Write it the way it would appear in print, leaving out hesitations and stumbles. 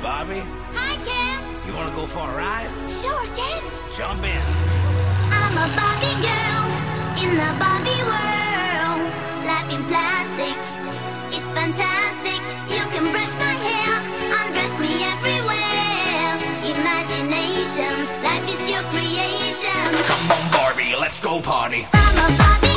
Barbie, Hi, Ken. you wanna go for a ride? Sure, Ken. Jump in. I'm a Barbie girl in the Barbie world. Life in plastic, it's fantastic. You can brush my hair, undress me everywhere. Imagination, life is your creation. Come on, Barbie, let's go party. I'm a Barbie